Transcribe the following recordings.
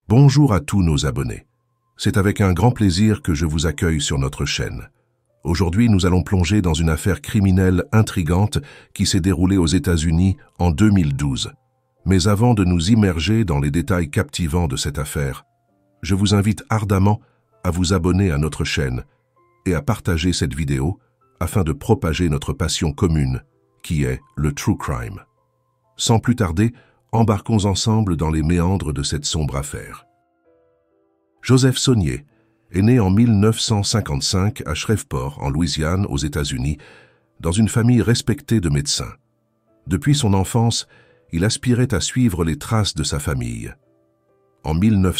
Bonjour à tous nos abonnés. C'est avec un grand plaisir que je vous accueille sur notre chaîne. Aujourd'hui, nous allons plonger dans une affaire criminelle intrigante qui s'est déroulée aux États-Unis en 2012. Mais avant de nous immerger dans les détails captivants de cette affaire, je vous invite ardemment à vous abonner à notre chaîne et à partager cette vidéo afin de propager notre passion commune, qui est le True Crime. Sans plus tarder, embarquons ensemble dans les méandres de cette sombre affaire. Joseph Saunier est né en 1955 à Shreveport, en Louisiane, aux États-Unis, dans une famille respectée de médecins. Depuis son enfance, il aspirait à suivre les traces de sa famille. En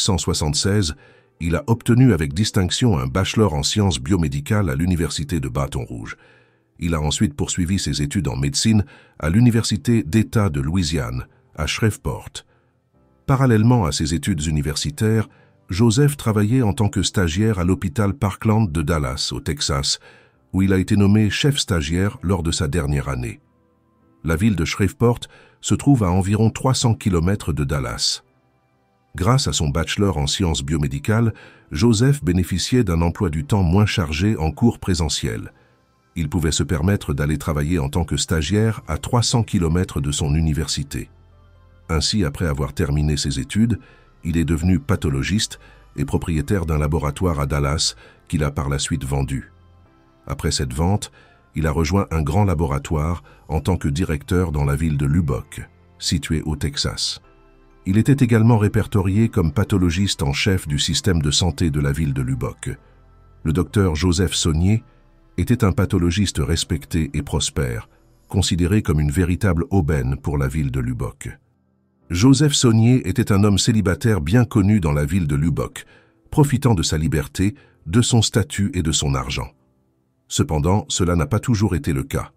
1976, il a obtenu avec distinction un bachelor en sciences biomédicales à l'Université de Bâton Rouge. Il a ensuite poursuivi ses études en médecine à l'Université d'État de Louisiane, à Shreveport. Parallèlement à ses études universitaires, Joseph travaillait en tant que stagiaire à l'hôpital Parkland de Dallas, au Texas, où il a été nommé chef stagiaire lors de sa dernière année. La ville de Shreveport se trouve à environ 300 km de Dallas. Grâce à son bachelor en sciences biomédicales, Joseph bénéficiait d'un emploi du temps moins chargé en cours présentiel. Il pouvait se permettre d'aller travailler en tant que stagiaire à 300 km de son université. Ainsi, après avoir terminé ses études, il est devenu pathologiste et propriétaire d'un laboratoire à Dallas qu'il a par la suite vendu. Après cette vente, il a rejoint un grand laboratoire en tant que directeur dans la ville de Lubbock, située au Texas. Il était également répertorié comme pathologiste en chef du système de santé de la ville de Lubbock. Le docteur Joseph Saunier était un pathologiste respecté et prospère, considéré comme une véritable aubaine pour la ville de Lubbock. Joseph Saunier était un homme célibataire bien connu dans la ville de Lubbock, profitant de sa liberté, de son statut et de son argent. Cependant, cela n'a pas toujours été le cas.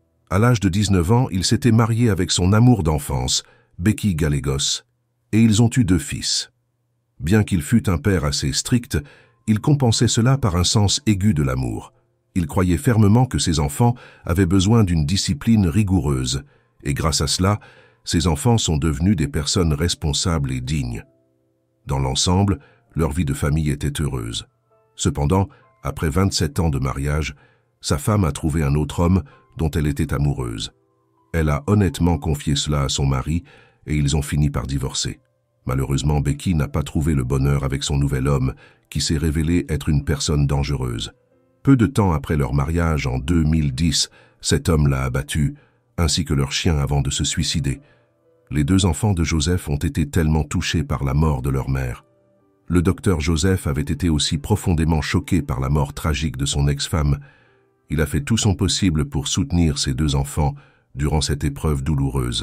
À l'âge de 19 ans, il s'était marié avec son amour d'enfance, Becky Gallegos, et ils ont eu 2 fils. Bien qu'il fût un père assez strict, il compensait cela par un sens aigu de l'amour. Il croyait fermement que ses enfants avaient besoin d'une discipline rigoureuse, et grâce à cela, ses enfants sont devenus des personnes responsables et dignes. Dans l'ensemble, leur vie de famille était heureuse. Cependant, après 27 ans de mariage, sa femme a trouvé un autre homme dont elle était amoureuse. Elle a honnêtement confié cela à son mari et ils ont fini par divorcer. Malheureusement, Becky n'a pas trouvé le bonheur avec son nouvel homme, qui s'est révélé être une personne dangereuse. Peu de temps après leur mariage, en 2010, cet homme l'a abattue, ainsi que leur chien avant de se suicider. Les 2 enfants de Joseph ont été tellement touchés par la mort de leur mère. Le docteur Joseph avait été aussi profondément choqué par la mort tragique de son ex-femme. Il a fait tout son possible pour soutenir ses 2 enfants durant cette épreuve douloureuse.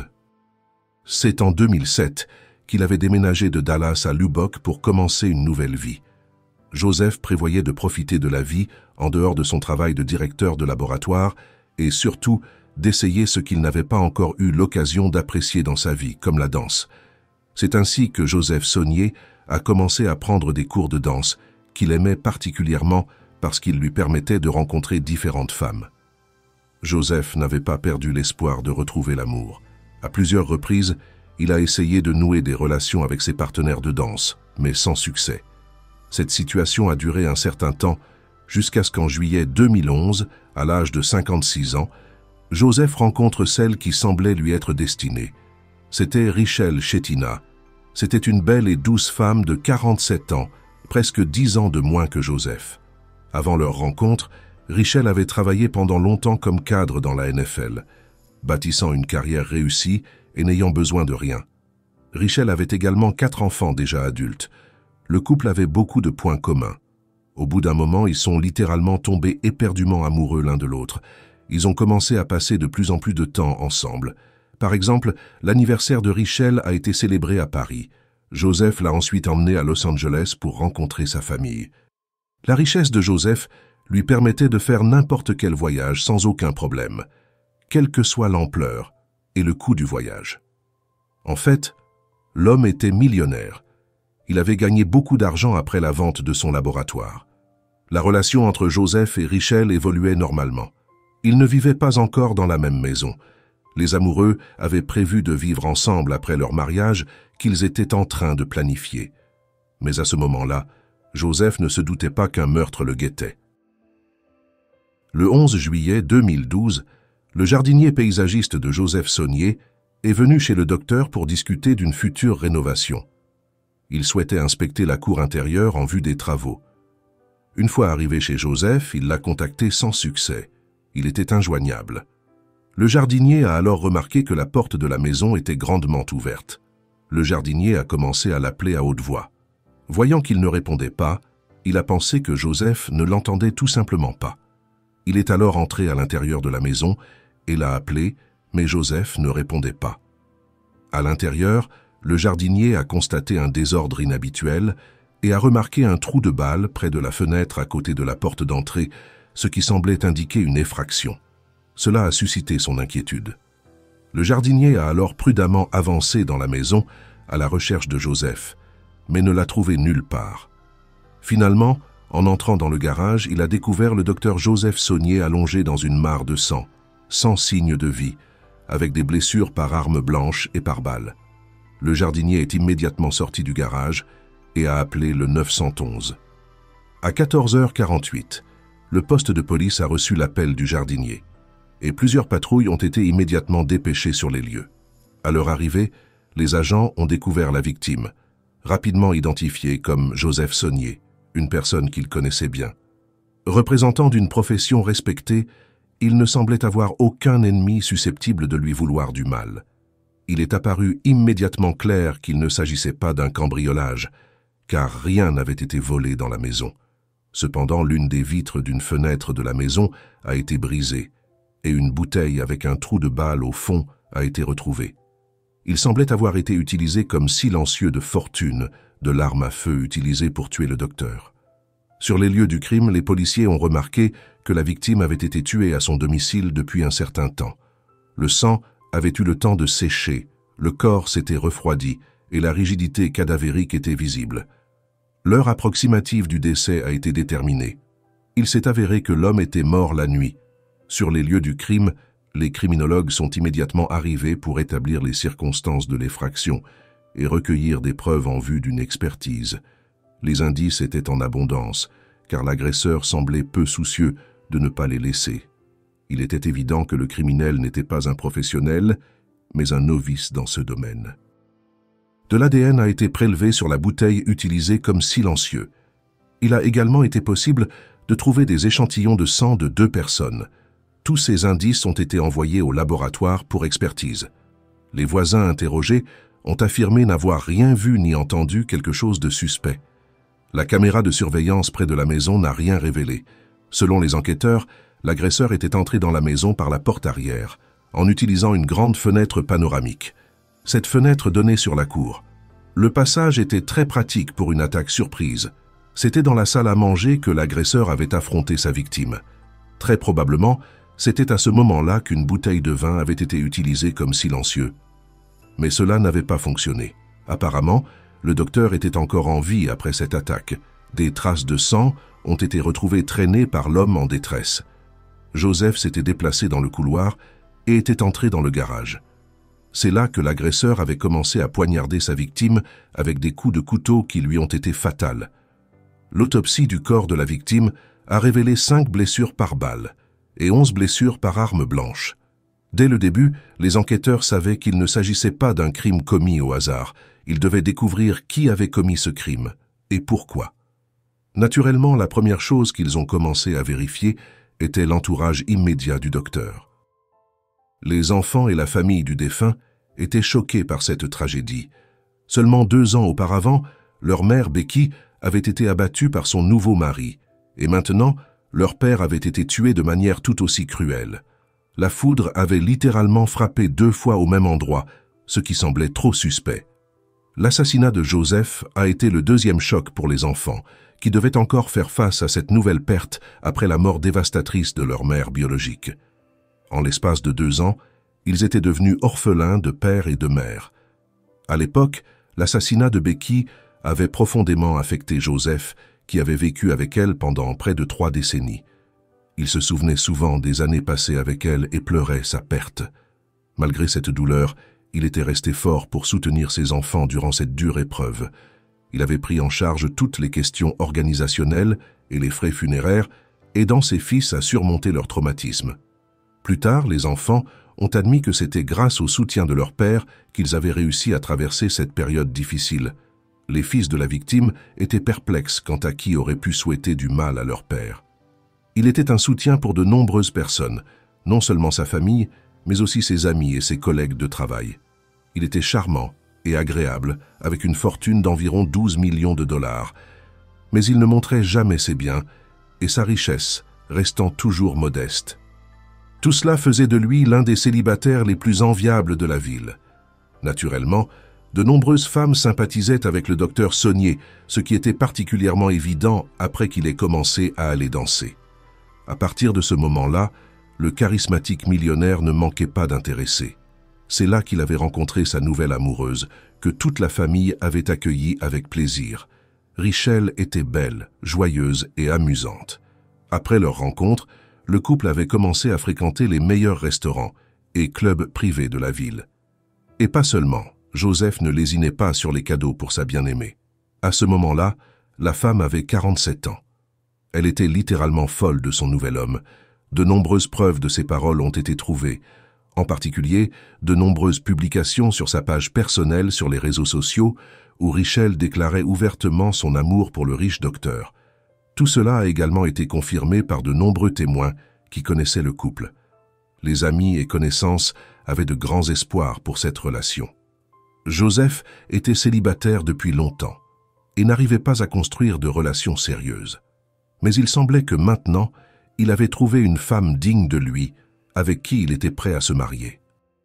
C'est en 2007 qu'il avait déménagé de Dallas à Lubbock pour commencer une nouvelle vie. Joseph prévoyait de profiter de la vie en dehors de son travail de directeur de laboratoire et surtout d'essayer ce qu'il n'avait pas encore eu l'occasion d'apprécier dans sa vie, comme la danse. C'est ainsi que Joseph Saunier a commencé à prendre des cours de danse qu'il aimait particulièrement parce qu'ils lui permettaient de rencontrer différentes femmes. Joseph n'avait pas perdu l'espoir de retrouver l'amour. À plusieurs reprises, il a essayé de nouer des relations avec ses partenaires de danse, mais sans succès. Cette situation a duré un certain temps, jusqu'à ce qu'en juillet 2011, à l'âge de 56 ans, Joseph rencontre celle qui semblait lui être destinée. C'était Richelle Chetina. C'était une belle et douce femme de 47 ans, presque 10 ans de moins que Joseph. Avant leur rencontre, Richelle avait travaillé pendant longtemps comme cadre dans la NFL, bâtissant une carrière réussie et n'ayant besoin de rien. Richelle avait également 4 enfants déjà adultes. Le couple avait beaucoup de points communs. Au bout d'un moment, ils sont littéralement tombés éperdument amoureux l'un de l'autre. Ils ont commencé à passer de plus en plus de temps ensemble. Par exemple, l'anniversaire de Richelle a été célébré à Paris. Joseph l'a ensuite emmené à Los Angeles pour rencontrer sa famille. La richesse de Joseph lui permettait de faire n'importe quel voyage sans aucun problème, quelle que soit l'ampleur et le coût du voyage. En fait, l'homme était millionnaire. Il avait gagné beaucoup d'argent après la vente de son laboratoire. La relation entre Joseph et Richelle évoluait normalement. Ils ne vivaient pas encore dans la même maison. Les amoureux avaient prévu de vivre ensemble après leur mariage qu'ils étaient en train de planifier. Mais à ce moment-là, Joseph ne se doutait pas qu'un meurtre le guettait. Le 11 juillet 2012, le jardinier paysagiste de Joseph Saunier est venu chez le docteur pour discuter d'une future rénovation. Il souhaitait inspecter la cour intérieure en vue des travaux. Une fois arrivé chez Joseph, il l'a contacté sans succès. Il était injoignable. Le jardinier a alors remarqué que la porte de la maison était grandement ouverte. Le jardinier a commencé à l'appeler à haute voix. Voyant qu'il ne répondait pas, il a pensé que Joseph ne l'entendait tout simplement pas. Il est alors entré à l'intérieur de la maison et l'a appelé, mais Joseph ne répondait pas. À l'intérieur, le jardinier a constaté un désordre inhabituel et a remarqué un trou de balle près de la fenêtre à côté de la porte d'entrée, ce qui semblait indiquer une effraction. Cela a suscité son inquiétude. Le jardinier a alors prudemment avancé dans la maison à la recherche de Joseph, mais ne l'a trouvé nulle part. Finalement, en entrant dans le garage, il a découvert le docteur Joseph Saunier allongé dans une mare de sang, sans signe de vie, avec des blessures par arme blanche et par balle. Le jardinier est immédiatement sorti du garage et a appelé le 911. À 14h48, le poste de police a reçu l'appel du jardinier et plusieurs patrouilles ont été immédiatement dépêchées sur les lieux. À leur arrivée, les agents ont découvert la victime, rapidement identifiée comme Joseph Saunier, une personne qu'il connaissait bien. Représentant d'une profession respectée, il ne semblait avoir aucun ennemi susceptible de lui vouloir du mal. Il est apparu immédiatement clair qu'il ne s'agissait pas d'un cambriolage, car rien n'avait été volé dans la maison. Cependant, l'une des vitres d'une fenêtre de la maison a été brisée, et une bouteille avec un trou de balle au fond a été retrouvée. Il semblait avoir été utilisé comme silencieux de fortune de l'arme à feu utilisée pour tuer le docteur. Sur les lieux du crime, les policiers ont remarqué que la victime avait été tuée à son domicile depuis un certain temps. Le sang avait eu le temps de sécher, le corps s'était refroidi et la rigidité cadavérique était visible. L'heure approximative du décès a été déterminée. Il s'est avéré que l'homme était mort la nuit. Sur les lieux du crime, les criminologues sont immédiatement arrivés pour établir les circonstances de l'effraction et recueillir des preuves en vue d'une expertise. Les indices étaient en abondance, car l'agresseur semblait peu soucieux de ne pas les laisser. Il était évident que le criminel n'était pas un professionnel, mais un novice dans ce domaine. De l'ADN a été prélevé sur la bouteille utilisée comme silencieux. Il a également été possible de trouver des échantillons de sang de 2 personnes. Tous ces indices ont été envoyés au laboratoire pour expertise. Les voisins interrogés ont affirmé n'avoir rien vu ni entendu quelque chose de suspect. La caméra de surveillance près de la maison n'a rien révélé. Selon les enquêteurs, l'agresseur était entré dans la maison par la porte arrière, en utilisant une grande fenêtre panoramique. Cette fenêtre donnait sur la cour. Le passage était très pratique pour une attaque surprise. C'était dans la salle à manger que l'agresseur avait affronté sa victime. Très probablement, c'était à ce moment-là qu'une bouteille de vin avait été utilisée comme silencieux. Mais cela n'avait pas fonctionné. Apparemment, le docteur était encore en vie après cette attaque. Des traces de sang ont été retrouvées traînées par l'homme en détresse. Joseph s'était déplacé dans le couloir et était entré dans le garage. C'est là que l'agresseur avait commencé à poignarder sa victime avec des coups de couteau qui lui ont été fatals. L'autopsie du corps de la victime a révélé 5 blessures par balle et 11 blessures par arme blanche. Dès le début, les enquêteurs savaient qu'il ne s'agissait pas d'un crime commis au hasard. Ils devaient découvrir qui avait commis ce crime et pourquoi. Naturellement, la première chose qu'ils ont commencé à vérifier était l'entourage immédiat du docteur. Les enfants et la famille du défunt étaient choqués par cette tragédie. Seulement 2 ans auparavant, leur mère Becky avait été abattue par son nouveau mari, et maintenant, leur père avait été tué de manière tout aussi cruelle. La foudre avait littéralement frappé 2 fois au même endroit, ce qui semblait trop suspect. L'assassinat de Joseph a été le 2e choc pour les enfants, qui devaient encore faire face à cette nouvelle perte après la mort dévastatrice de leur mère biologique. En l'espace de 2 ans, ils étaient devenus orphelins de père et de mère. À l'époque, l'assassinat de Becky avait profondément affecté Joseph, qui avait vécu avec elle pendant près de 3 décennies. Il se souvenait souvent des années passées avec elle et pleurait sa perte. Malgré cette douleur, il était resté fort pour soutenir ses enfants durant cette dure épreuve. Il avait pris en charge toutes les questions organisationnelles et les frais funéraires, aidant ses fils à surmonter leur traumatisme. Plus tard, les enfants ont admis que c'était grâce au soutien de leur père qu'ils avaient réussi à traverser cette période difficile. Les fils de la victime étaient perplexes quant à qui aurait pu souhaiter du mal à leur père. Il était un soutien pour de nombreuses personnes, non seulement sa famille, mais aussi ses amis et ses collègues de travail. Il était charmant et agréable, avec une fortune d'environ 12 millions de dollars. Mais il ne montrait jamais ses biens, et sa richesse restant toujours modeste. Tout cela faisait de lui l'un des célibataires les plus enviables de la ville. Naturellement, de nombreuses femmes sympathisaient avec le docteur Saunier, ce qui était particulièrement évident après qu'il ait commencé à aller danser. À partir de ce moment-là, le charismatique millionnaire ne manquait pas d'intéresser. C'est là qu'il avait rencontré sa nouvelle amoureuse, que toute la famille avait accueillie avec plaisir. Richelle était belle, joyeuse et amusante. Après leur rencontre, le couple avait commencé à fréquenter les meilleurs restaurants et clubs privés de la ville. Et pas seulement, Joseph ne lésinait pas sur les cadeaux pour sa bien-aimée. À ce moment-là, la femme avait 47 ans. Elle était littéralement folle de son nouvel homme. De nombreuses preuves de ses paroles ont été trouvées. En particulier, de nombreuses publications sur sa page personnelle sur les réseaux sociaux où Richelle déclarait ouvertement son amour pour le riche docteur. Tout cela a également été confirmé par de nombreux témoins qui connaissaient le couple. Les amis et connaissances avaient de grands espoirs pour cette relation. Joseph était célibataire depuis longtemps et n'arrivait pas à construire de relations sérieuses. Mais il semblait que maintenant, il avait trouvé une femme digne de lui, avec qui il était prêt à se marier.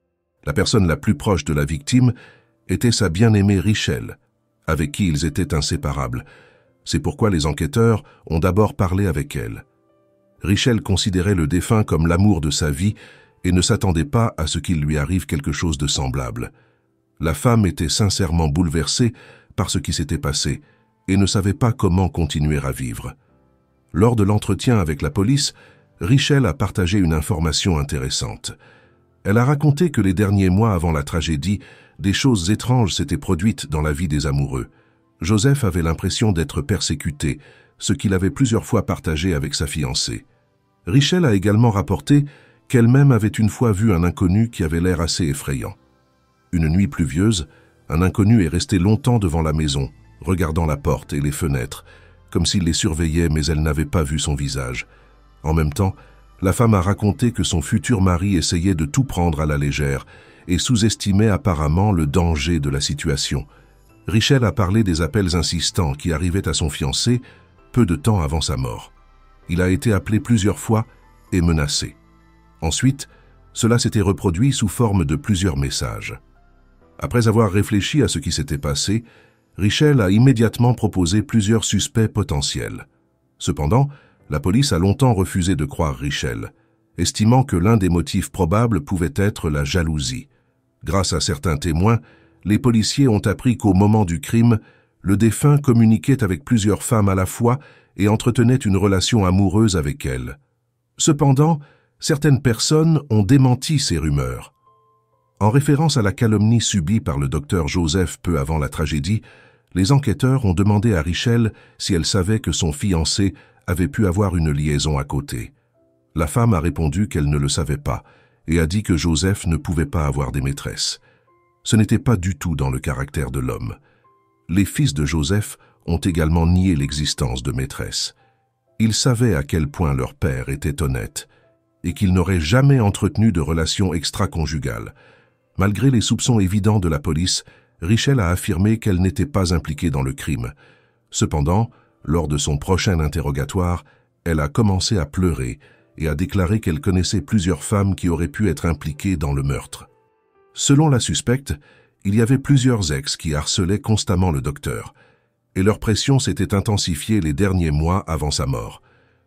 La personne la plus proche de la victime était sa bien-aimée Richelle, avec qui ils étaient inséparables. C'est pourquoi les enquêteurs ont d'abord parlé avec elle. Richelle considérait le défunt comme l'amour de sa vie et ne s'attendait pas à ce qu'il lui arrive quelque chose de semblable. La femme était sincèrement bouleversée par ce qui s'était passé et ne savait pas comment continuer à vivre. Lors de l'entretien avec la police, Richelle a partagé une information intéressante. Elle a raconté que les derniers mois avant la tragédie, des choses étranges s'étaient produites dans la vie des amoureux. Joseph avait l'impression d'être persécuté, ce qu'il avait plusieurs fois partagé avec sa fiancée. Richelle a également rapporté qu'elle-même avait une fois vu un inconnu qui avait l'air assez effrayant. Une nuit pluvieuse, un inconnu est resté longtemps devant la maison, regardant la porte et les fenêtres, comme s'il les surveillait mais elle n'avait pas vu son visage. En même temps, la femme a raconté que son futur mari essayait de tout prendre à la légère et sous-estimait apparemment le danger de la situation. Richelle a parlé des appels insistants qui arrivaient à son fiancé peu de temps avant sa mort. Il a été appelé plusieurs fois et menacé. Ensuite, cela s'était reproduit sous forme de plusieurs messages. Après avoir réfléchi à ce qui s'était passé, Richelle a immédiatement proposé plusieurs suspects potentiels. Cependant, la police a longtemps refusé de croire Richelle, estimant que l'un des motifs probables pouvait être la jalousie. Grâce à certains témoins, les policiers ont appris qu'au moment du crime, le défunt communiquait avec plusieurs femmes à la fois et entretenait une relation amoureuse avec elles. Cependant, certaines personnes ont démenti ces rumeurs. En référence à la calomnie subie par le docteur Joseph peu avant la tragédie, les enquêteurs ont demandé à Richelle si elle savait que son fiancé avait pu avoir une liaison à côté. La femme a répondu qu'elle ne le savait pas et a dit que Joseph ne pouvait pas avoir des maîtresses. Ce n'était pas du tout dans le caractère de l'homme. Les fils de Joseph ont également nié l'existence de maîtresses. Ils savaient à quel point leur père était honnête et qu'il n'aurait jamais entretenu de relations extra-conjugales. Malgré les soupçons évidents de la police, Richelle a affirmé qu'elle n'était pas impliquée dans le crime. Cependant, lors de son prochain interrogatoire, elle a commencé à pleurer et a déclaré qu'elle connaissait plusieurs femmes qui auraient pu être impliquées dans le meurtre. Selon la suspecte, il y avait plusieurs ex qui harcelaient constamment le docteur, et leur pression s'était intensifiée les derniers mois avant sa mort.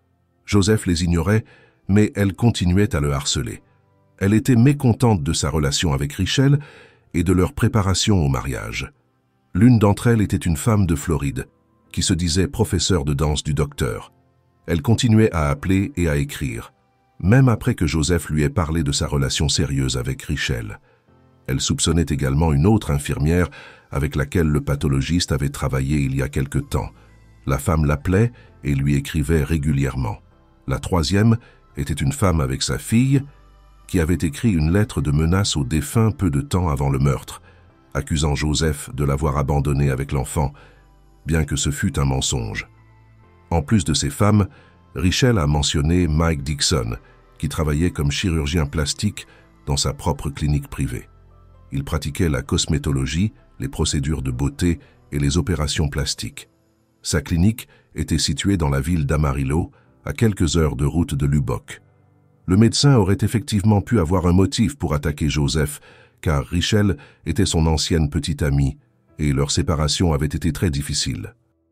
Joseph les ignorait, mais elle continuait à le harceler. Elle était mécontente de sa relation avec Richelle et de leur préparation au mariage. L'une d'entre elles était une femme de Floride, qui se disait professeure de danse du docteur. Elle continuait à appeler et à écrire, même après que Joseph lui ait parlé de sa relation sérieuse avec Richelle. Elle soupçonnait également une autre infirmière avec laquelle le pathologiste avait travaillé il y a quelque temps. La femme l'appelait et lui écrivait régulièrement. La troisième était une femme avec sa fille qui avait écrit une lettre de menace au défunt peu de temps avant le meurtre, accusant Joseph de l'avoir abandonné avec l'enfant, bien que ce fût un mensonge. En plus de ces femmes, Richelle a mentionné Mike Dixon, qui travaillait comme chirurgien plastique dans sa propre clinique privée. Il pratiquait la cosmétologie, les procédures de beauté et les opérations plastiques. Sa clinique était située dans la ville d'Amarillo, à quelques heures de route de Lubbock. Le médecin aurait effectivement pu avoir un motif pour attaquer Joseph, car Richelle était son ancienne petite amie et leur séparation avait été très difficile.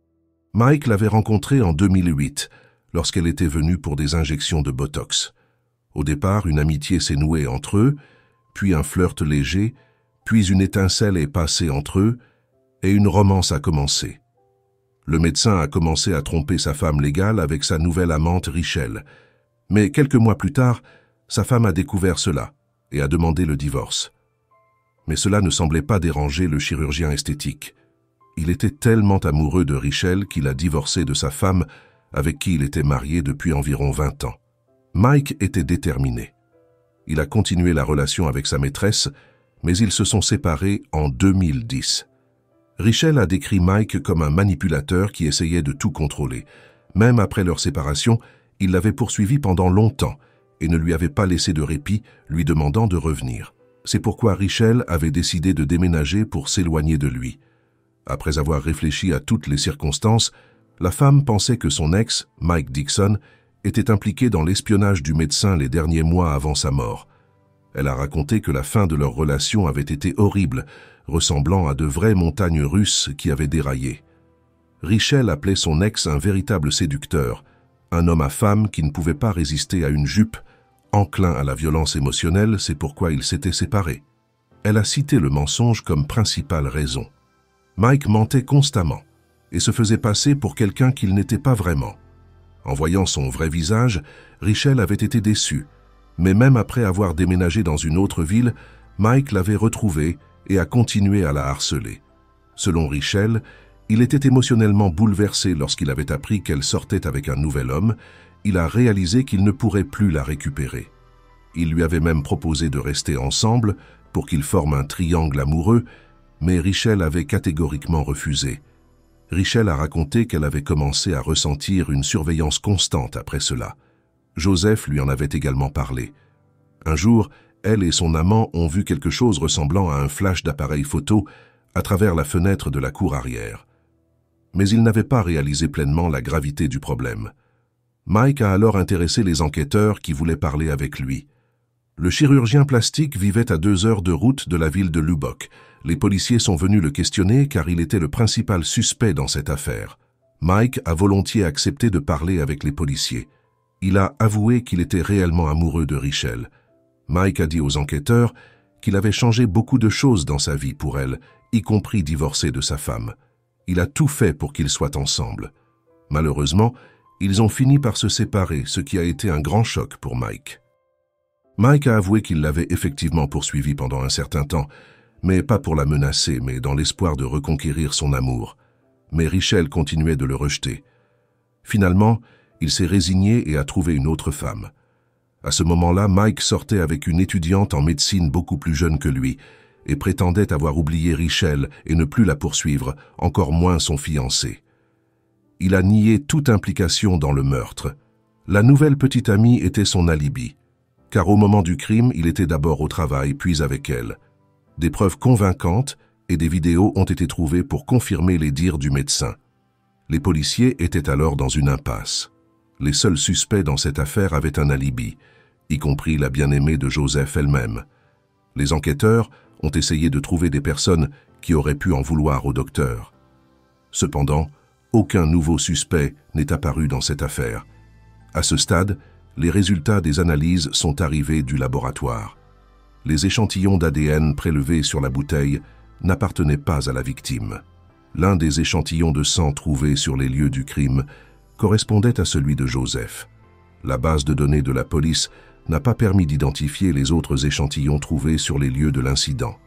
Mike l'avait rencontrée en 2008, lorsqu'elle était venue pour des injections de Botox. Au départ, une amitié s'est nouée entre eux, puis un flirt léger, puis une étincelle est passée entre eux, et une romance a commencé. Le médecin a commencé à tromper sa femme légale avec sa nouvelle amante Richelle. Mais quelques mois plus tard, sa femme a découvert cela et a demandé le divorce. Mais cela ne semblait pas déranger le chirurgien esthétique. Il était tellement amoureux de Richelle qu'il a divorcé de sa femme avec qui il était marié depuis environ 20 ans. Mike était déterminé. Il a continué la relation avec sa maîtresse, mais ils se sont séparés en 2010. Richelle a décrit Mike comme un manipulateur qui essayait de tout contrôler. Même après leur séparation, il l'avait poursuivi pendant longtemps et ne lui avait pas laissé de répit, lui demandant de revenir. C'est pourquoi Richelle avait décidé de déménager pour s'éloigner de lui. Après avoir réfléchi à toutes les circonstances, la femme pensait que son ex, Mike Dixon, était impliqué dans l'espionnage du médecin les derniers mois avant sa mort. Elle a raconté que la fin de leur relation avait été horrible, ressemblant à de vraies montagnes russes qui avaient déraillé. Richelle appelait son ex un véritable séducteur, un homme à femme qui ne pouvait pas résister à une jupe, enclin à la violence émotionnelle, c'est pourquoi ils s'étaient séparés. Elle a cité le mensonge comme principale raison. Mike mentait constamment et se faisait passer pour quelqu'un qu'il n'était pas vraiment. En voyant son vrai visage, Richelle avait été déçue, mais même après avoir déménagé dans une autre ville, Mike l'avait retrouvée et a continué à la harceler. Selon Richelle, il était émotionnellement bouleversé lorsqu'il avait appris qu'elle sortait avec un nouvel homme. Il a réalisé qu'il ne pourrait plus la récupérer. Il lui avait même proposé de rester ensemble pour qu'ils forment un triangle amoureux, mais Richelle avait catégoriquement refusé. Richelle a raconté qu'elle avait commencé à ressentir une surveillance constante après cela. Joseph lui en avait également parlé. Un jour, elle et son amant ont vu quelque chose ressemblant à un flash d'appareil photo à travers la fenêtre de la cour arrière. Mais ils n'avaient pas réalisé pleinement la gravité du problème. Mike a alors intéressé les enquêteurs qui voulaient parler avec lui. Le chirurgien plastique vivait à 2 heures de route de la ville de Lubbock. Les policiers sont venus le questionner car il était le principal suspect dans cette affaire. Mike a volontiers accepté de parler avec les policiers. Il a avoué qu'il était réellement amoureux de Richelle. Mike a dit aux enquêteurs qu'il avait changé beaucoup de choses dans sa vie pour elle, y compris divorcer de sa femme. Il a tout fait pour qu'ils soient ensemble. Malheureusement, ils ont fini par se séparer, ce qui a été un grand choc pour Mike. Mike a avoué qu'il l'avait effectivement poursuivie pendant un certain temps, mais pas pour la menacer, mais dans l'espoir de reconquérir son amour. Mais Richelle continuait de le rejeter. Finalement, il s'est résigné et a trouvé une autre femme. À ce moment-là, Mike sortait avec une étudiante en médecine beaucoup plus jeune que lui et prétendait avoir oublié Richelle et ne plus la poursuivre, encore moins son fiancé. Il a nié toute implication dans le meurtre. La nouvelle petite amie était son alibi, car au moment du crime, il était d'abord au travail, puis avec elle. Des preuves convaincantes et des vidéos ont été trouvées pour confirmer les dires du médecin. Les policiers étaient alors dans une impasse. Les seuls suspects dans cette affaire avaient un alibi, y compris la bien-aimée de Joseph elle-même. Les enquêteurs ont essayé de trouver des personnes qui auraient pu en vouloir au docteur. Cependant, aucun nouveau suspect n'est apparu dans cette affaire. À ce stade, les résultats des analyses sont arrivés du laboratoire. Les échantillons d'ADN prélevés sur la bouteille n'appartenaient pas à la victime. L'un des échantillons de sang trouvés sur les lieux du crime correspondait à celui de Joseph. La base de données de la police n'a pas permis d'identifier les autres échantillons trouvés sur les lieux de l'incident.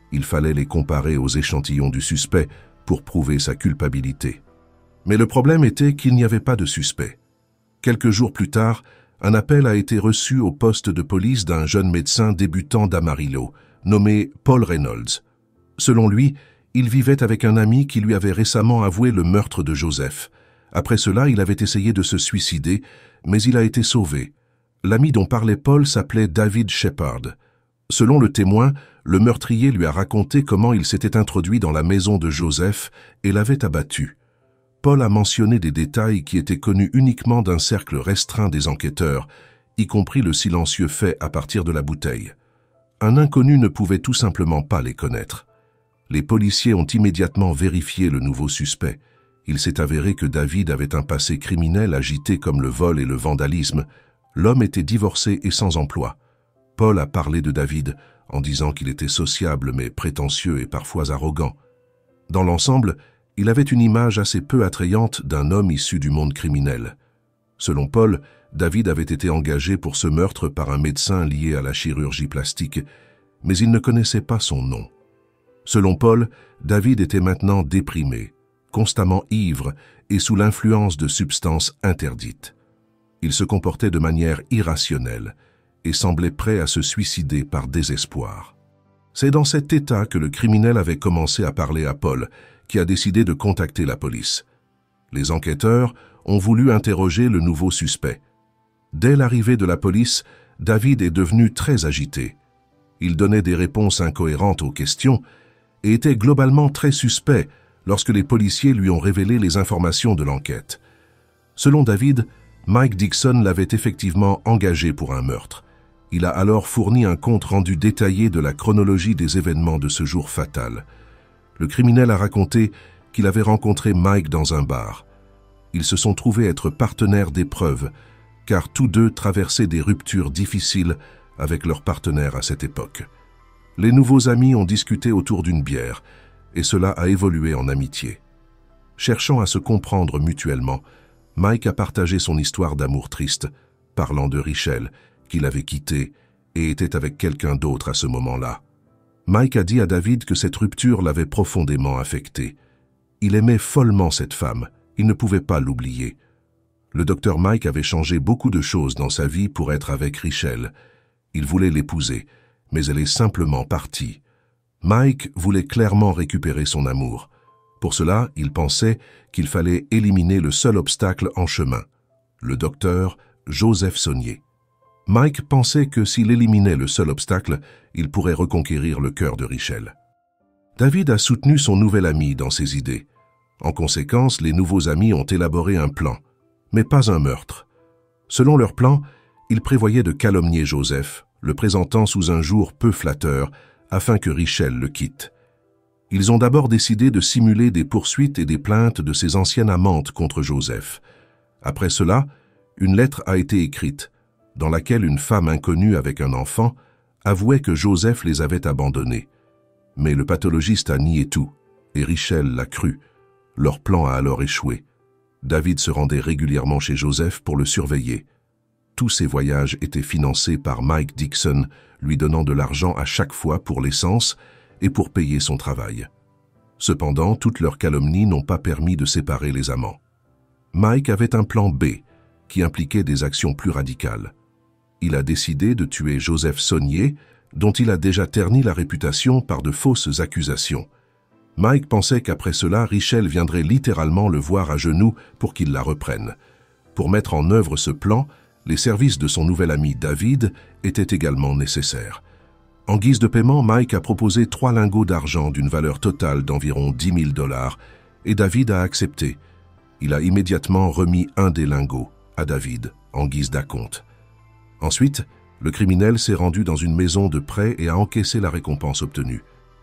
Il fallait les comparer aux échantillons du suspect pour prouver sa culpabilité. Mais le problème était qu'il n'y avait pas de suspect. Quelques jours plus tard, un appel a été reçu au poste de police d'un jeune médecin débutant d'Amarillo, nommé Paul Reynolds. Selon lui, il vivait avec un ami qui lui avait récemment avoué le meurtre de Joseph. Après cela, il avait essayé de se suicider, mais il a été sauvé. L'ami dont parlait Paul s'appelait David Shepard. Selon le témoin, le meurtrier lui a raconté comment il s'était introduit dans la maison de Joseph et l'avait abattu. Paul a mentionné des détails qui étaient connus uniquement d'un cercle restreint des enquêteurs, y compris le silencieux fait à partir de la bouteille. Un inconnu ne pouvait tout simplement pas les connaître. Les policiers ont immédiatement vérifié le nouveau suspect. Il s'est avéré que David avait un passé criminel agité comme le vol et le vandalisme. L'homme était divorcé et sans emploi. Paul a parlé de David en disant qu'il était sociable mais prétentieux et parfois arrogant. Dans l'ensemble, il avait une image assez peu attrayante d'un homme issu du monde criminel. Selon Paul, David avait été engagé pour ce meurtre par un médecin lié à la chirurgie plastique, mais il ne connaissait pas son nom. Selon Paul, David était maintenant déprimé, constamment ivre et sous l'influence de substances interdites. Il se comportait de manière irrationnelle et semblait prêt à se suicider par désespoir. C'est dans cet état que le criminel avait commencé à parler à Paul, qui a décidé de contacter la police. Les enquêteurs ont voulu interroger le nouveau suspect. Dès l'arrivée de la police, David est devenu très agité. Il donnait des réponses incohérentes aux questions et était globalement très suspect lorsque les policiers lui ont révélé les informations de l'enquête. Selon David, Mike Dixon l'avait effectivement engagé pour un meurtre. Il a alors fourni un compte rendu détaillé de la chronologie des événements de ce jour fatal. Le criminel a raconté qu'il avait rencontré Mike dans un bar. Ils se sont trouvés être partenaires d'épreuve, car tous deux traversaient des ruptures difficiles avec leurs partenaires à cette époque. Les nouveaux amis ont discuté autour d'une bière, et cela a évolué en amitié. Cherchant à se comprendre mutuellement, Mike a partagé son histoire d'amour triste, parlant de Richelle, qu'il avait quittée et était avec quelqu'un d'autre à ce moment-là. Mike a dit à David que cette rupture l'avait profondément affecté. Il aimait follement cette femme, il ne pouvait pas l'oublier. Le docteur Mike avait changé beaucoup de choses dans sa vie pour être avec Richelle. Il voulait l'épouser, mais elle est simplement partie. Mike voulait clairement récupérer son amour. Pour cela, il pensait qu'il fallait éliminer le seul obstacle en chemin, le docteur Joseph Saunier. Mike pensait que s'il éliminait le seul obstacle, il pourrait reconquérir le cœur de Richelle. David a soutenu son nouvel ami dans ses idées. En conséquence, les nouveaux amis ont élaboré un plan, mais pas un meurtre. Selon leur plan, ils prévoyaient de calomnier Joseph, le présentant sous un jour peu flatteur, afin que Richelle le quitte. Ils ont d'abord décidé de simuler des poursuites et des plaintes de ses anciennes amantes contre Joseph. Après cela, une lettre a été écrite, dans laquelle une femme inconnue avec un enfant avouait que Joseph les avait abandonnés. Mais le pathologiste a nié tout, et Richelle l'a cru. Leur plan a alors échoué. David se rendait régulièrement chez Joseph pour le surveiller. Tous ces voyages étaient financés par Mike Dixon, lui donnant de l'argent à chaque fois pour l'essence et pour payer son travail. Cependant, toutes leurs calomnies n'ont pas permis de séparer les amants. Mike avait un plan B, qui impliquait des actions plus radicales. Il a décidé de tuer Joseph Saunier, dont il a déjà terni la réputation par de fausses accusations. Mike pensait qu'après cela, Richelle viendrait littéralement le voir à genoux pour qu'il la reprenne. Pour mettre en œuvre ce plan, les services de son nouvel ami David étaient également nécessaires. En guise de paiement, Mike a proposé 3 lingots d'argent d'une valeur totale d'environ 10 000 $ et David a accepté. Il a immédiatement remis un des lingots à David en guise d'acompte. Ensuite, le criminel s'est rendu dans une maison de prêt et a encaissé la récompense obtenue.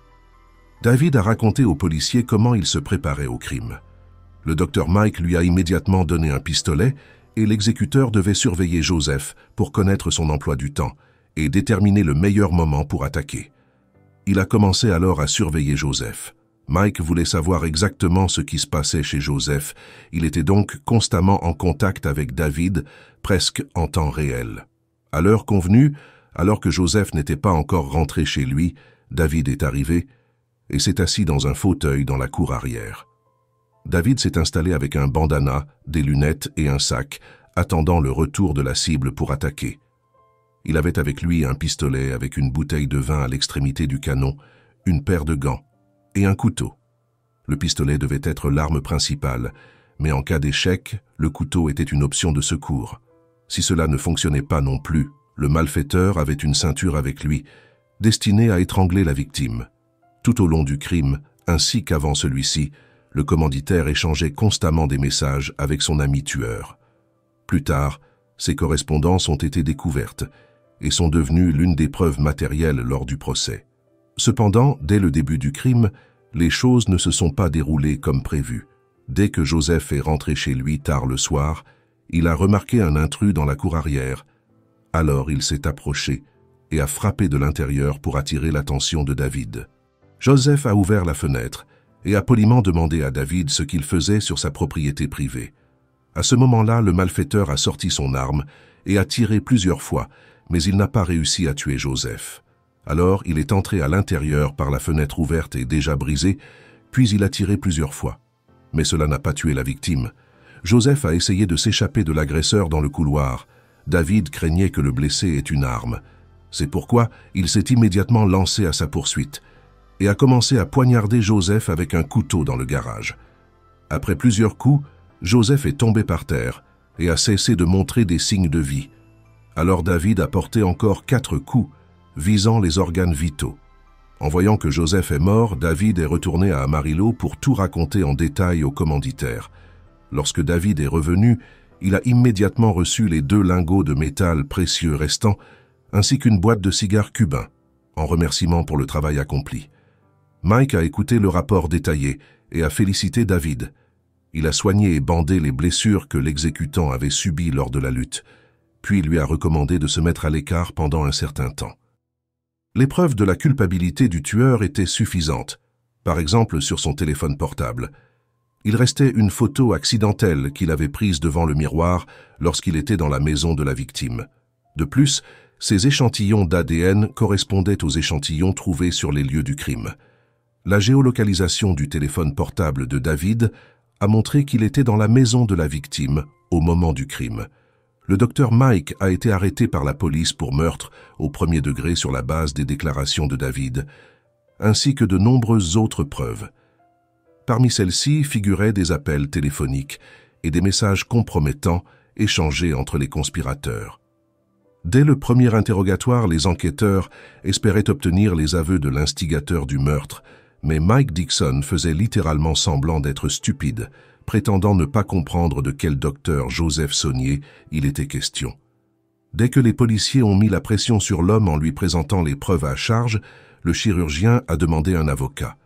David a raconté aux policiers comment il se préparait au crime. Le docteur Mike lui a immédiatement donné un pistolet et l'exécuteur devait surveiller Joseph pour connaître son emploi du temps et déterminer le meilleur moment pour attaquer. Il a commencé alors à surveiller Joseph. Mike voulait savoir exactement ce qui se passait chez Joseph. Il était donc constamment en contact avec David, presque en temps réel. À l'heure convenue, alors que Joseph n'était pas encore rentré chez lui, David est arrivé et s'est assis dans un fauteuil dans la cour arrière. David s'est installé avec un bandana, des lunettes et un sac, attendant le retour de la cible pour attaquer. Il avait avec lui un pistolet avec une bouteille de vin à l'extrémité du canon, une paire de gants et un couteau. Le pistolet devait être l'arme principale, mais en cas d'échec, le couteau était une option de secours. Si cela ne fonctionnait pas non plus, le malfaiteur avait une ceinture avec lui, destinée à étrangler la victime. Tout au long du crime, ainsi qu'avant celui-ci, le commanditaire échangeait constamment des messages avec son ami tueur. Plus tard, ces correspondances ont été découvertes et sont devenues l'une des preuves matérielles lors du procès. Cependant, dès le début du crime, les choses ne se sont pas déroulées comme prévu. Dès que Joseph est rentré chez lui tard le soir, il a remarqué un intrus dans la cour arrière. Alors il s'est approché et a frappé de l'intérieur pour attirer l'attention de David. Joseph a ouvert la fenêtre et a poliment demandé à David ce qu'il faisait sur sa propriété privée. À ce moment-là, le malfaiteur a sorti son arme et a tiré plusieurs fois, mais il n'a pas réussi à tuer Joseph. Alors, il est entré à l'intérieur par la fenêtre ouverte et déjà brisée, puis il a tiré plusieurs fois. Mais cela n'a pas tué la victime. Joseph a essayé de s'échapper de l'agresseur dans le couloir. David craignait que le blessé ait une arme. C'est pourquoi il s'est immédiatement lancé à sa poursuite et a commencé à poignarder Joseph avec un couteau dans le garage. Après plusieurs coups, Joseph est tombé par terre et a cessé de montrer des signes de vie. Alors David a porté encore 4 coups, visant les organes vitaux. En voyant que Joseph est mort, David est retourné à Amarillo pour tout raconter en détail au commanditaire. Lorsque David est revenu, il a immédiatement reçu les 2 lingots de métal précieux restants, ainsi qu'une boîte de cigares cubains, en remerciement pour le travail accompli. Mike a écouté le rapport détaillé et a félicité David. Il a soigné et bandé les blessures que l'exécutant avait subies lors de la lutte, puis lui a recommandé de se mettre à l'écart pendant un certain temps. Les preuves de la culpabilité du tueur étaient suffisantes, par exemple sur son téléphone portable. Il restait une photo accidentelle qu'il avait prise devant le miroir lorsqu'il était dans la maison de la victime. De plus, ces échantillons d'ADN correspondaient aux échantillons trouvés sur les lieux du crime. La géolocalisation du téléphone portable de David a montré qu'il était dans la maison de la victime au moment du crime. Le docteur Mike a été arrêté par la police pour meurtre au 1er degré sur la base des déclarations de David, ainsi que de nombreuses autres preuves. Parmi celles-ci figuraient des appels téléphoniques et des messages compromettants échangés entre les conspirateurs. Dès le premier interrogatoire, les enquêteurs espéraient obtenir les aveux de l'instigateur du meurtre, mais Mike Dixon faisait littéralement semblant d'être stupide, prétendant ne pas comprendre de quel docteur Joseph Saunier il était question. Dès que les policiers ont mis la pression sur l'homme en lui présentant les preuves à charge, le chirurgien a demandé un avocat.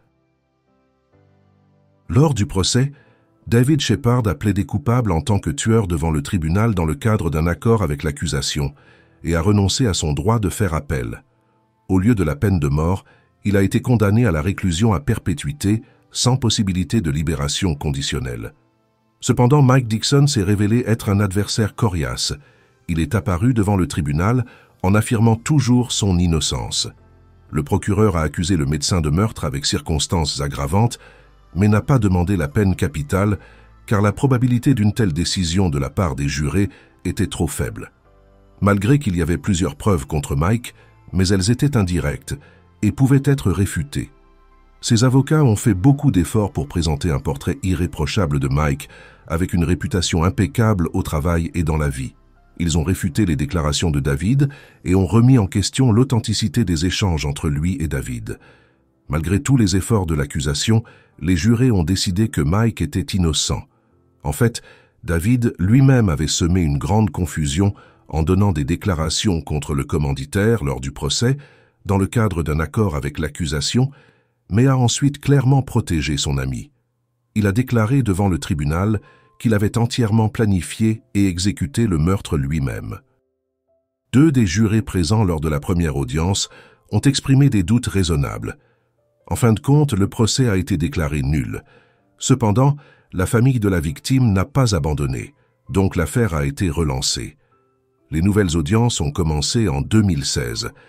Lors du procès, David Shepard a plaidé coupable en tant que tueur devant le tribunal dans le cadre d'un accord avec l'accusation et a renoncé à son droit de faire appel. Au lieu de la peine de mort, il a été condamné à la réclusion à perpétuité sans possibilité de libération conditionnelle. Cependant, Mike Dixon s'est révélé être un adversaire coriace. Il est apparu devant le tribunal en affirmant toujours son innocence. Le procureur a accusé le médecin de meurtre avec circonstances aggravantes, mais n'a pas demandé la peine capitale car la probabilité d'une telle décision de la part des jurés était trop faible. Malgré qu'il y avait plusieurs preuves contre Mike, mais elles étaient indirectes et pouvaient être réfutées. Ses avocats ont fait beaucoup d'efforts pour présenter un portrait irréprochable de Mike, avec une réputation impeccable au travail et dans la vie. Ils ont réfuté les déclarations de David et ont remis en question l'authenticité des échanges entre lui et David. Malgré tous les efforts de l'accusation, les jurés ont décidé que Mike était innocent. En fait, David lui-même avait semé une grande confusion en donnant des déclarations contre le commanditaire lors du procès, dans le cadre d'un accord avec l'accusation, mais a ensuite clairement protégé son ami. Il a déclaré devant le tribunal qu'il avait entièrement planifié et exécuté le meurtre lui-même. 2 des jurés présents lors de la première audience ont exprimé des doutes raisonnables. En fin de compte, le procès a été déclaré nul. Cependant, la famille de la victime n'a pas abandonné, donc l'affaire a été relancée. Les nouvelles audiences ont commencé en 2016.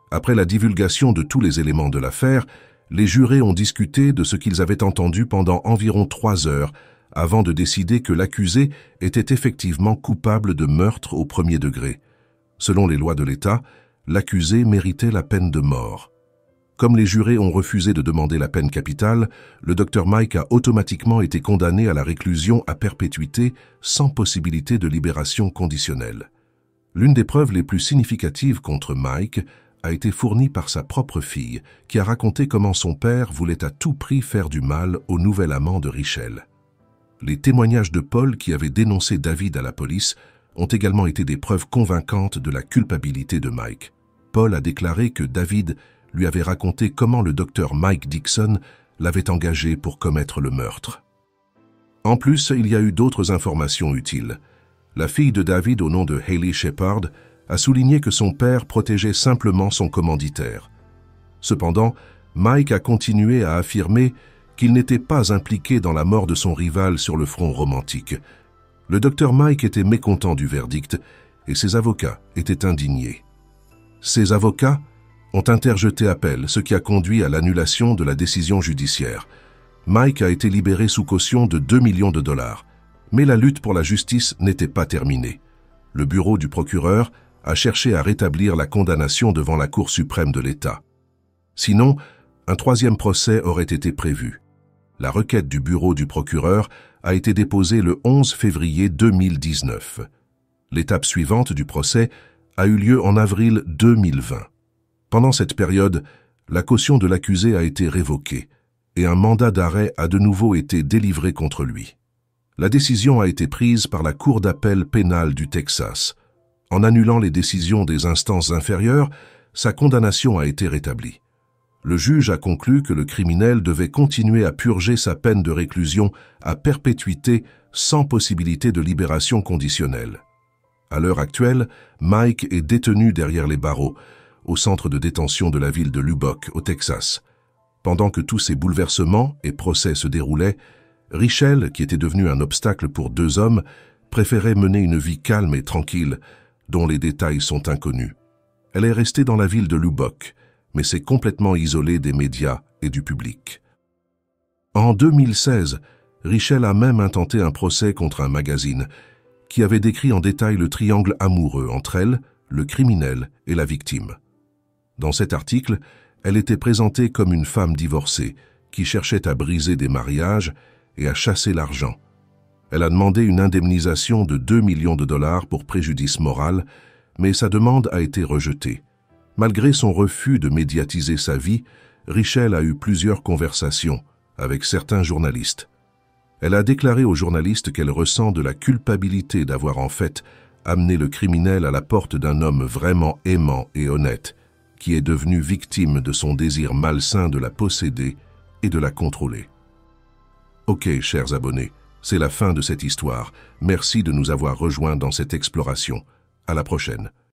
Après la divulgation de tous les éléments de l'affaire, les jurés ont discuté de ce qu'ils avaient entendu pendant environ 3 heures avant de décider que l'accusé était effectivement coupable de meurtre au premier degré. Selon les lois de l'État, l'accusé méritait la peine de mort. Comme les jurés ont refusé de demander la peine capitale, le Dr Mike a automatiquement été condamné à la réclusion à perpétuité sans possibilité de libération conditionnelle. L'une des preuves les plus significatives contre Mike a été fournie par sa propre fille, qui a raconté comment son père voulait à tout prix faire du mal au nouvel amant de Richelle. Les témoignages de Paul, qui avait dénoncé David à la police, ont également été des preuves convaincantes de la culpabilité de Mike. Paul a déclaré que David lui avait raconté comment le docteur Mike Dixon l'avait engagé pour commettre le meurtre. En plus, il y a eu d'autres informations utiles. La fille de David, au nom de Hayley Shepard, a souligné que son père protégeait simplement son commanditaire. Cependant, Mike a continué à affirmer qu'il n'était pas impliqué dans la mort de son rival sur le front romantique. Le docteur Mike était mécontent du verdict et ses avocats étaient indignés. Ses avocats ont interjeté appel, ce qui a conduit à l'annulation de la décision judiciaire. Mike a été libéré sous caution de 2 millions de dollars, mais la lutte pour la justice n'était pas terminée. Le bureau du procureur a cherché à rétablir la condamnation devant la Cour suprême de l'État. Sinon, un 3e procès aurait été prévu. La requête du bureau du procureur a été déposée le 11 février 2019. L'étape suivante du procès a eu lieu en avril 2020. Pendant cette période, la caution de l'accusé a été révoquée et un mandat d'arrêt a de nouveau été délivré contre lui. La décision a été prise par la Cour d'appel pénale du Texas. En annulant les décisions des instances inférieures, sa condamnation a été rétablie. Le juge a conclu que le criminel devait continuer à purger sa peine de réclusion à perpétuité sans possibilité de libération conditionnelle. À l'heure actuelle, Mike est détenu derrière les barreaux, au centre de détention de la ville de Lubbock, au Texas. Pendant que tous ces bouleversements et procès se déroulaient, Richelle, qui était devenue un obstacle pour 2 hommes, préférait mener une vie calme et tranquille, dont les détails sont inconnus. Elle est restée dans la ville de Lubbock, mais s'est complètement isolée des médias et du public. En 2016, Richelle a même intenté un procès contre un magazine qui avait décrit en détail le triangle amoureux entre elle, le criminel et la victime. Dans cet article, elle était présentée comme une femme divorcée qui cherchait à briser des mariages et à chasser l'argent. Elle a demandé une indemnisation de 2 millions de dollars pour préjudice moral, mais sa demande a été rejetée. Malgré son refus de médiatiser sa vie, Richelle a eu plusieurs conversations avec certains journalistes. Elle a déclaré aux journalistes qu'elle ressent de la culpabilité d'avoir en fait amené le criminel à la porte d'un homme vraiment aimant et honnête, qui est devenu victime de son désir malsain de la posséder et de la contrôler. Ok, chers abonnés, c'est la fin de cette histoire. Merci de nous avoir rejoints dans cette exploration. À la prochaine.